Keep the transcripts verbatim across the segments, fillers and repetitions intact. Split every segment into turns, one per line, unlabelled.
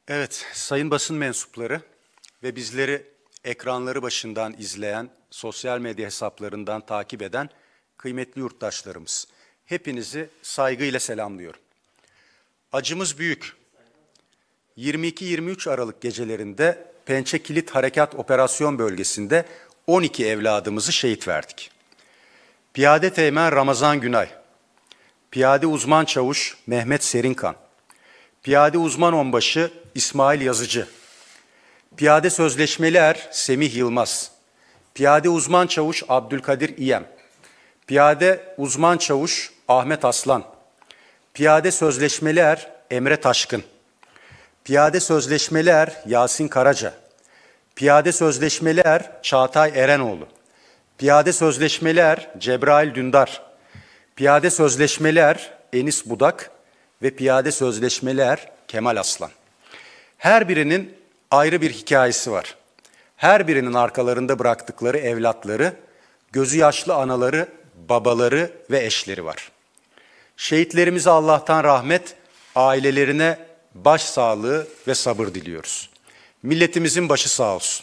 Evet, sayın basın mensupları ve bizleri ekranları başından izleyen, sosyal medya hesaplarından takip eden kıymetli yurttaşlarımız. Hepinizi saygıyla selamlıyorum. Acımız büyük. yirmi iki yirmi üç Aralık gecelerinde Pençe Kilit Harekat Operasyon Bölgesi'nde on iki evladımızı şehit verdik. Piyade Teğmen Ramazan Günay, Piyade Uzman Çavuş Mehmet Serinkan, Piyade Uzman Onbaşı İsmail Yazıcı, Piyade Sözleşmeli Er Semih Yılmaz, Piyade Uzman Çavuş Abdülkadir İyem, Piyade Uzman Çavuş Ahmet Aslan, Piyade Sözleşmeli Er Emre Taşkın, Piyade Sözleşmeli Er Yasin Karaca, Piyade Sözleşmeli Er Çağatay Erenoğlu, Piyade Sözleşmeli Er Cebrail Dündar, Piyade Sözleşmeli Er Enis Budak ve Piyade Sözleşmeli Er Kemal Aslan. Her birinin ayrı bir hikayesi var. Her birinin arkalarında bıraktıkları evlatları, gözü yaşlı anaları, babaları ve eşleri var. Şehitlerimize Allah'tan rahmet, ailelerine başsağlığı ve sabır diliyoruz. Milletimizin başı sağ olsun.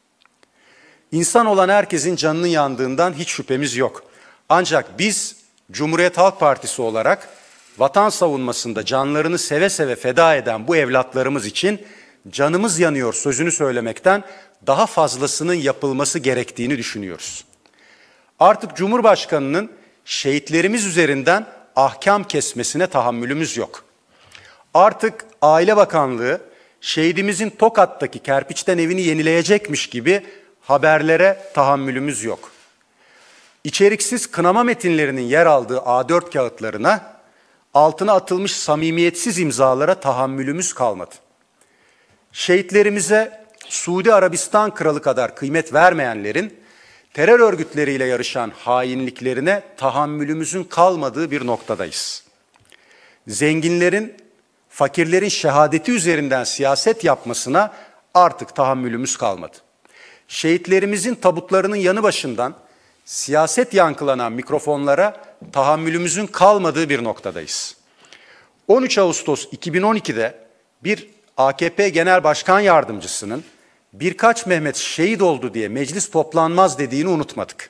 İnsan olan herkesin canının yandığından hiç şüphemiz yok. Ancak biz Cumhuriyet Halk Partisi olarak vatan savunmasında canlarını seve seve feda eden bu evlatlarımız için canımız yanıyor sözünü söylemekten daha fazlasının yapılması gerektiğini düşünüyoruz. Artık Cumhurbaşkanı'nın şehitlerimiz üzerinden ahkam kesmesine tahammülümüz yok. Artık Aile Bakanlığı şehidimizin Tokat'taki kerpiçten evini yenileyecekmiş gibi haberlere tahammülümüz yok. İçeriksiz kınama metinlerinin yer aldığı A dört kağıtlarına, altına atılmış samimiyetsiz imzalara tahammülümüz kalmadı. Şehitlerimize Suudi Arabistan kralı kadar kıymet vermeyenlerin terör örgütleriyle yarışan hainliklerine tahammülümüzün kalmadığı bir noktadayız. Zenginlerin, fakirlerin şehadeti üzerinden siyaset yapmasına artık tahammülümüz kalmadı. Şehitlerimizin tabutlarının yanı başından siyaset yankılanan mikrofonlara tahammülümüzün kalmadığı bir noktadayız. on üç Ağustos iki bin on iki'de bir A K P Genel Başkan Yardımcısının birkaç Mehmet şehit oldu diye meclis toplanmaz dediğini unutmadık.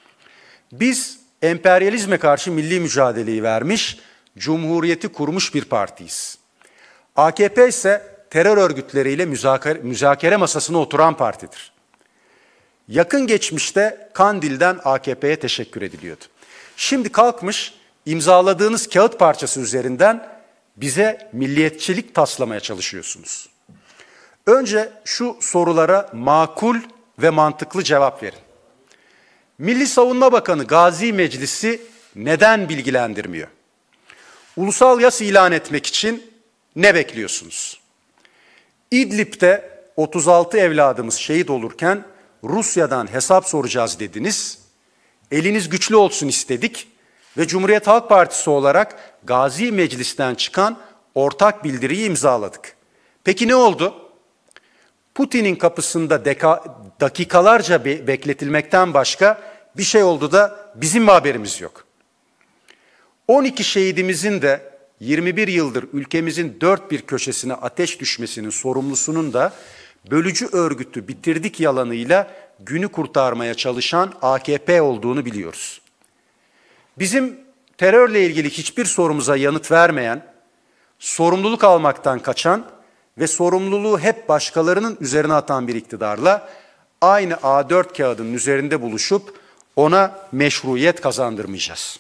Biz emperyalizme karşı milli mücadeleyi vermiş, cumhuriyeti kurmuş bir partiyiz. A K P ise terör örgütleriyle müzakere, müzakere masasına oturan partidir. Yakın geçmişte Kandil'den A K P'ye teşekkür ediliyordu. Şimdi kalkmış imzaladığınız kağıt parçası üzerinden bize milliyetçilik taslamaya çalışıyorsunuz. Önce şu sorulara makul ve mantıklı cevap verin. Milli Savunma Bakanı Gazi Meclisi neden bilgilendirmiyor? Ulusal yas ilan etmek için ne bekliyorsunuz? İdlib'de otuz altı evladımız şehit olurken Rusya'dan hesap soracağız dediniz. Eliniz güçlü olsun istedik ve Cumhuriyet Halk Partisi olarak Gazi Meclis'ten çıkan ortak bildiriyi imzaladık. Peki ne oldu? Putin'in kapısında deka, dakikalarca be, bekletilmekten başka bir şey oldu da bizim mi haberimiz yok? on iki şehidimizin de yirmi bir yıldır ülkemizin dört bir köşesine ateş düşmesinin sorumlusunun da bölücü örgütü bitirdik yalanıyla günü kurtarmaya çalışan A K P olduğunu biliyoruz. Bizim terörle ilgili hiçbir sorumuza yanıt vermeyen, sorumluluk almaktan kaçan ve sorumluluğu hep başkalarının üzerine atan bir iktidarla aynı A dört kağıdının üzerinde buluşup ona meşruiyet kazandırmayacağız.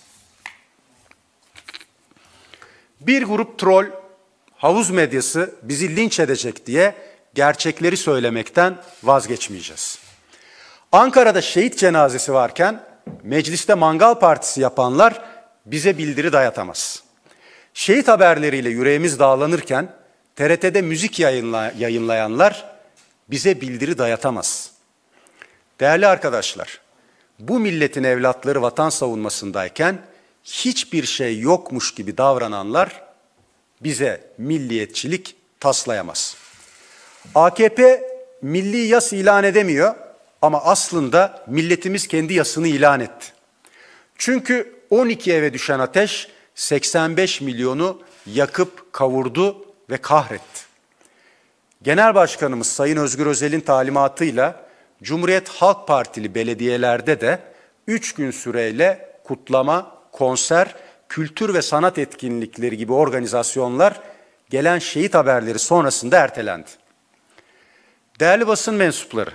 Bir grup troll, havuz medyası bizi linç edecek diye gerçekleri söylemekten vazgeçmeyeceğiz. Ankara'da şehit cenazesi varken mecliste mangal partisi yapanlar bize bildiri dayatamaz. Şehit haberleriyle yüreğimiz dağlanırken T R T'de müzik yayınla, yayınlayanlar bize bildiri dayatamaz. Değerli arkadaşlar, bu milletin evlatları vatan savunmasındayken hiçbir şey yokmuş gibi davrananlar bize milliyetçilik taslayamaz. A K P milli yas ilan edemiyor ama aslında milletimiz kendi yasını ilan etti. Çünkü on iki eve düşen ateş seksen beş milyonu yakıp kavurdu ve kahretti. Genel Başkanımız Sayın Özgür Özel'in talimatıyla Cumhuriyet Halk Partili belediyelerde de üç gün süreyle kutlama, konser, kültür ve sanat etkinlikleri gibi organizasyonlar gelen şehit haberleri sonrasında ertelendi. Değerli basın mensupları,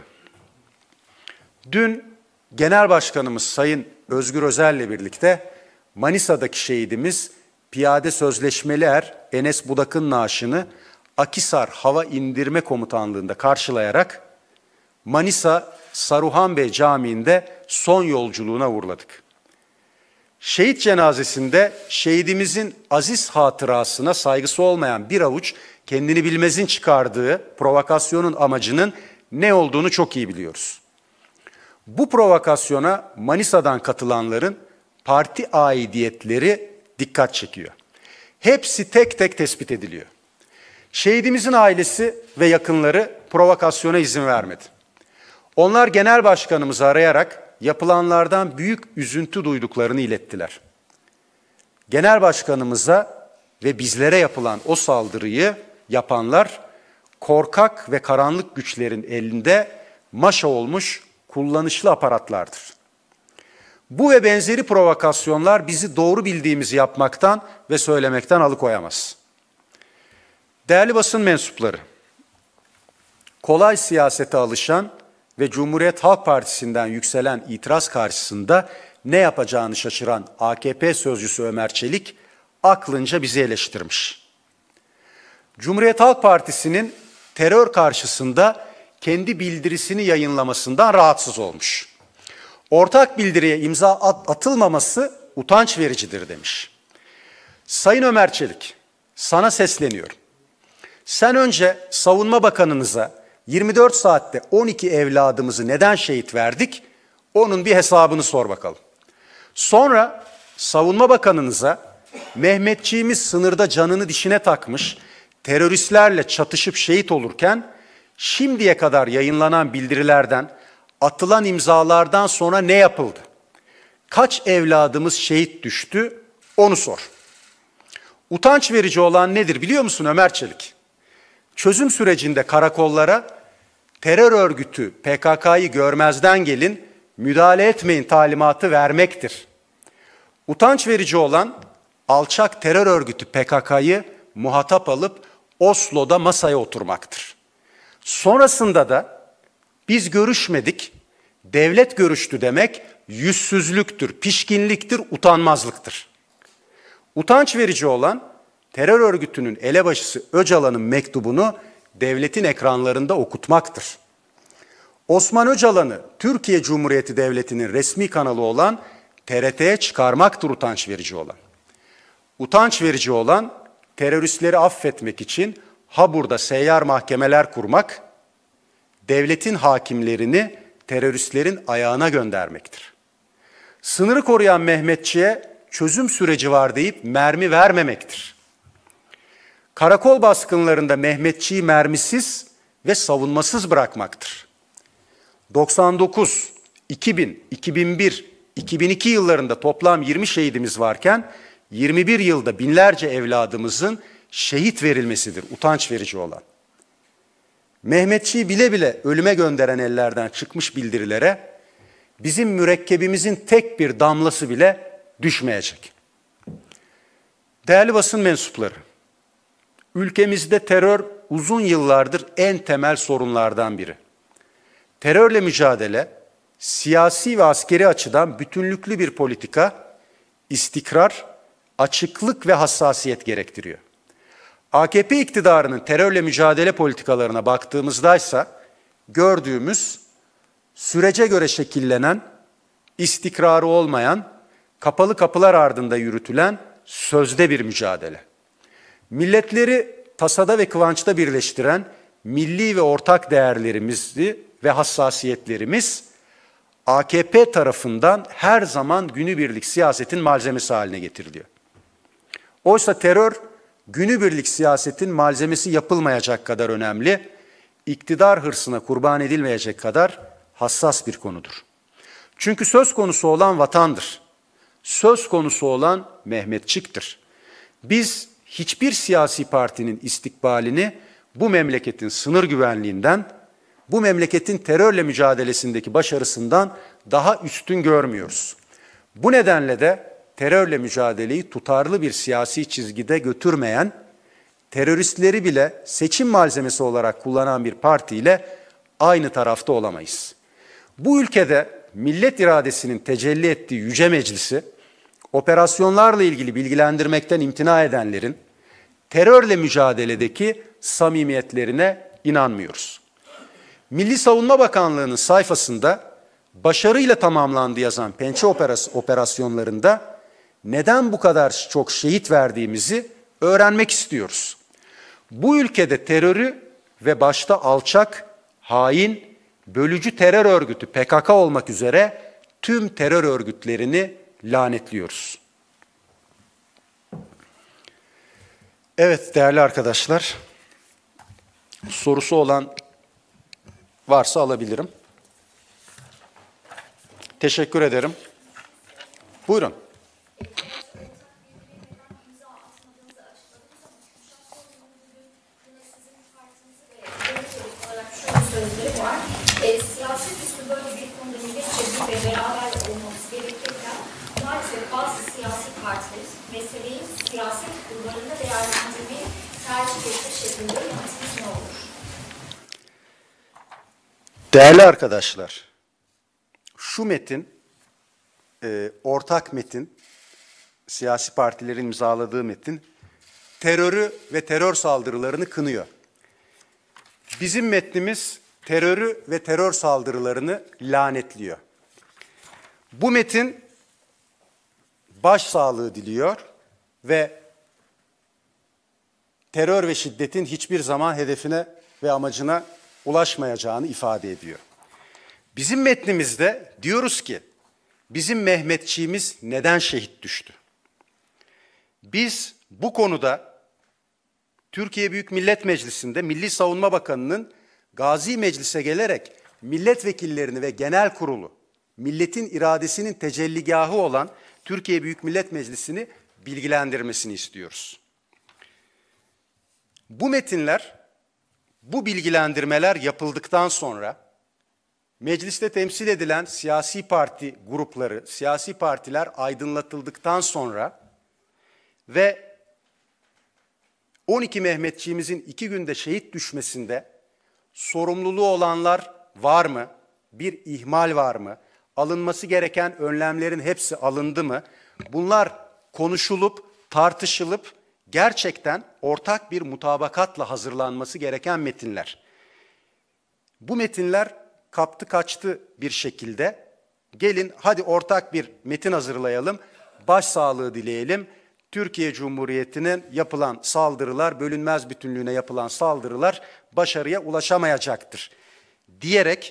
dün Genel Başkanımız Sayın Özgür Özel'le birlikte Manisa'daki şehidimiz Piyade Sözleşmeli Er Enes Budak'ın naaşını Akhisar Hava İndirme Komutanlığı'nda karşılayarak Manisa Saruhan Bey Camii'nde son yolculuğuna uğurladık. Şehit cenazesinde şehidimizin aziz hatırasına saygısı olmayan bir avuç kendini bilmezin çıkardığı provokasyonun amacının ne olduğunu çok iyi biliyoruz. Bu provokasyona Manisa'dan katılanların parti aidiyetleri dikkat çekiyor. Hepsi tek tek tespit ediliyor. Şehidimizin ailesi ve yakınları provokasyona izin vermedi. Onlar genel başkanımızı arayarak yapılanlardan büyük üzüntü duyduklarını ilettiler. Genel başkanımıza ve bizlere yapılan o saldırıyı yapanlar korkak ve karanlık güçlerin elinde maşa olmuş kullanışlı aparatlardır. Bu ve benzeri provokasyonlar bizi doğru bildiğimizi yapmaktan ve söylemekten alıkoyamaz. Değerli basın mensupları, kolay siyasete alışan ve Cumhuriyet Halk Partisi'nden yükselen itiraz karşısında ne yapacağını şaşıran A K P sözcüsü Ömer Çelik aklınca bizi eleştirmiş. Cumhuriyet Halk Partisi'nin terör karşısında kendi bildirisini yayınlamasından rahatsız olmuş. Ortak bildiriye imza at- atılmaması utanç vericidir demiş. Sayın Ömer Çelik, sana sesleniyorum. Sen önce Savunma Bakanınıza yirmi dört saatte on iki evladımızı neden şehit verdik, onun bir hesabını sor bakalım. Sonra Savunma Bakanınıza Mehmetçiğimiz sınırda canını dişine takmış, teröristlerle çatışıp şehit olurken şimdiye kadar yayınlanan bildirilerden, atılan imzalardan sonra ne yapıldı? Kaç evladımız şehit düştü? Onu sor. Utanç verici olan nedir biliyor musun Ömer Çelik? Çözüm sürecinde karakollara terör örgütü P K K'yı görmezden gelin, müdahale etmeyin talimatı vermektir. Utanç verici olan alçak terör örgütü P K K'yı muhatap alıp Oslo'da masaya oturmaktır. Sonrasında da biz görüşmedik, devlet görüştü demek yüzsüzlüktür, pişkinliktir, utanmazlıktır. Utanç verici olan terör örgütünün elebaşısı Öcalan'ın mektubunu devletin ekranlarında okutmaktır. Osman Öcalan'ı Türkiye Cumhuriyeti Devleti'nin resmi kanalı olan T R T'ye çıkarmaktır utanç verici olan. Utanç verici olan teröristleri affetmek için ha burada seyyar mahkemeler kurmak, devletin hakimlerini teröristlerin ayağına göndermektir. Sınırı koruyan Mehmetçiğe çözüm süreci var deyip mermi vermemektir. Karakol baskınlarında Mehmetçiği mermisiz ve savunmasız bırakmaktır. doksan dokuz, iki bin, iki bin bir, iki bin iki yıllarında toplam yirmi şehidimiz varken yirmi bir yılda binlerce evladımızın şehit verilmesidir utanç verici olan. Mehmetçiği bile bile ölüme gönderen ellerden çıkmış bildirilere bizim mürekkebimizin tek bir damlası bile düşmeyecek. Değerli basın mensupları, ülkemizde terör uzun yıllardır en temel sorunlardan biri. Terörle mücadele, siyasi ve askeri açıdan bütünlüklü bir politika, istikrar, açıklık ve hassasiyet gerektiriyor. A K P iktidarının terörle mücadele politikalarına baktığımızdaysa gördüğümüz sürece göre şekillenen, istikrarı olmayan, kapalı kapılar ardında yürütülen sözde bir mücadele. Milletleri tasada ve kıvançta birleştiren milli ve ortak değerlerimizi ve hassasiyetlerimiz A K P tarafından her zaman günübirlik siyasetin malzemesi haline getiriliyor. Oysa terör günübirlik siyasetin malzemesi yapılmayacak kadar önemli, iktidar hırsına kurban edilmeyecek kadar hassas bir konudur. Çünkü söz konusu olan vatandır. Söz konusu olan Mehmetçik'tir. Biz hiçbir siyasi partinin istikbalini bu memleketin sınır güvenliğinden, bu memleketin terörle mücadelesindeki başarısından daha üstün görmüyoruz. Bu nedenle de terörle mücadeleyi tutarlı bir siyasi çizgide götürmeyen, teröristleri bile seçim malzemesi olarak kullanan bir partiyle aynı tarafta olamayız. Bu ülkede millet iradesinin tecelli ettiği Yüce Meclisi, operasyonlarla ilgili bilgilendirmekten imtina edenlerin terörle mücadeledeki samimiyetlerine inanmıyoruz. Milli Savunma Bakanlığı'nın sayfasında başarıyla tamamlandı yazan Pençe operasyonlarında neden bu kadar çok şehit verdiğimizi öğrenmek istiyoruz. Bu ülkede terörü ve başta alçak, hain, bölücü terör örgütü P K K olmak üzere tüm terör örgütlerini lanetliyoruz. Evet değerli arkadaşlar, sorusu olan varsa alabilirim. Teşekkür ederim. Buyurun.
Sözleri var. E, siyaset üstü böyle bir konuda milletçe bir ve beraber olmamız gerekirken maalesef bazı siyasi partiler meseleyi siyaset kulvarında değerlendirmeyi tercih etme şeklinde yanıtınız ne olur?
Değerli arkadaşlar, şu metin, e, ortak metin, siyasi partilerin imzaladığı metin, terörü ve terör saldırılarını kınıyor. Bizim metnimiz terörü ve terör saldırılarını lanetliyor. Bu metin başsağlığı diliyor ve terör ve şiddetin hiçbir zaman hedefine ve amacına ulaşmayacağını ifade ediyor. Bizim metnimizde diyoruz ki, bizim Mehmetçiğimiz neden şehit düştü? Biz bu konuda Türkiye Büyük Millet Meclisi'nde Milli Savunma Bakanı'nın Gazi Meclis'e gelerek milletvekillerini ve genel kurulu, milletin iradesinin tecelligahı olan Türkiye Büyük Millet Meclisi'ni bilgilendirmesini istiyoruz. Bu metinler, bu bilgilendirmeler yapıldıktan sonra mecliste temsil edilen siyasi parti grupları, siyasi partiler aydınlatıldıktan sonra ve on iki Mehmetçiğimizin iki günde şehit düşmesinde sorumluluğu olanlar var mı? Bir ihmal var mı? Alınması gereken önlemlerin hepsi alındı mı? Bunlar konuşulup, tartışılıp gerçekten ortak bir mutabakatla hazırlanması gereken metinler. Bu metinler kaptı kaçtı bir şekilde. Gelin hadi ortak bir metin hazırlayalım, başsağlığı dileyelim. Türkiye Cumhuriyeti'nin yapılan saldırılar, bölünmez bütünlüğüne yapılan saldırılar başarıya ulaşamayacaktır diyerek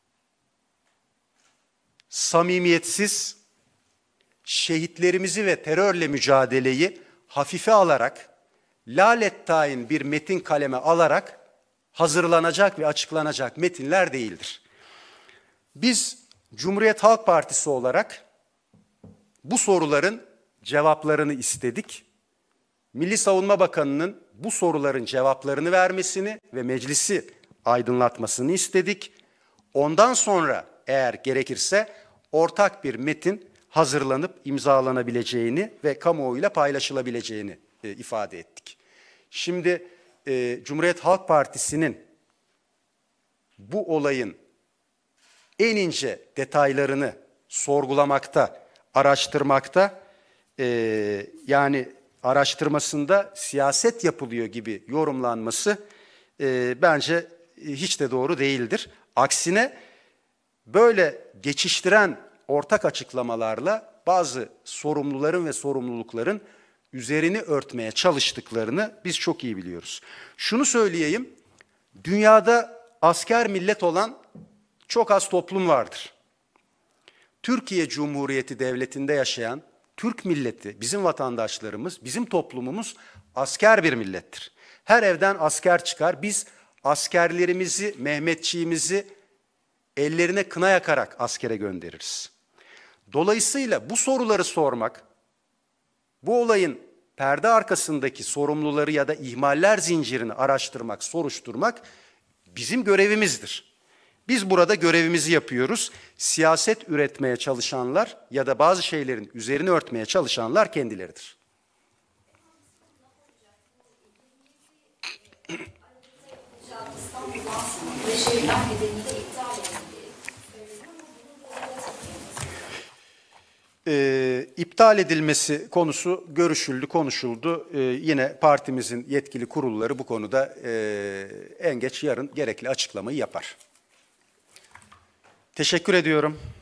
samimiyetsiz, şehitlerimizi ve terörle mücadeleyi hafife alarak, lalettayin bir metin kaleme alarak hazırlanacak ve açıklanacak metinler değildir. Biz Cumhuriyet Halk Partisi olarak bu soruların cevaplarını istedik. Milli Savunma Bakanı'nın bu soruların cevaplarını vermesini ve meclisi aydınlatmasını istedik. Ondan sonra eğer gerekirse ortak bir metin hazırlanıp imzalanabileceğini ve kamuoyuyla paylaşılabileceğini e, ifade ettik. Şimdi e, Cumhuriyet Halk Partisi'nin bu olayın en ince detaylarını sorgulamakta, araştırmakta, e, yani araştırmasında siyaset yapılıyor gibi yorumlanması e, bence hiç de doğru değildir. Aksine böyle geçiştiren ortak açıklamalarla bazı sorumluların ve sorumlulukların üzerini örtmeye çalıştıklarını biz çok iyi biliyoruz. Şunu söyleyeyim, dünyada asker millet olan çok az toplum vardır. Türkiye Cumhuriyeti Devleti'nde yaşayan Türk milleti, bizim vatandaşlarımız, bizim toplumumuz asker bir millettir. Her evden asker çıkar. Biz askerlerimizi, Mehmetçiğimizi ellerine kına yakarak askere göndeririz. Dolayısıyla bu soruları sormak, bu olayın perde arkasındaki sorumluları ya da ihmaller zincirini araştırmak, soruşturmak bizim görevimizdir. Biz burada görevimizi yapıyoruz. Siyaset üretmeye çalışanlar ya da bazı şeylerin üzerini örtmeye çalışanlar kendileridir. Ee, iptal edilmesi konusu görüşüldü, konuşuldu. Ee, yine partimizin yetkili kurulları bu konuda e, en geç yarın gerekli açıklamayı yapar. Teşekkür ediyorum.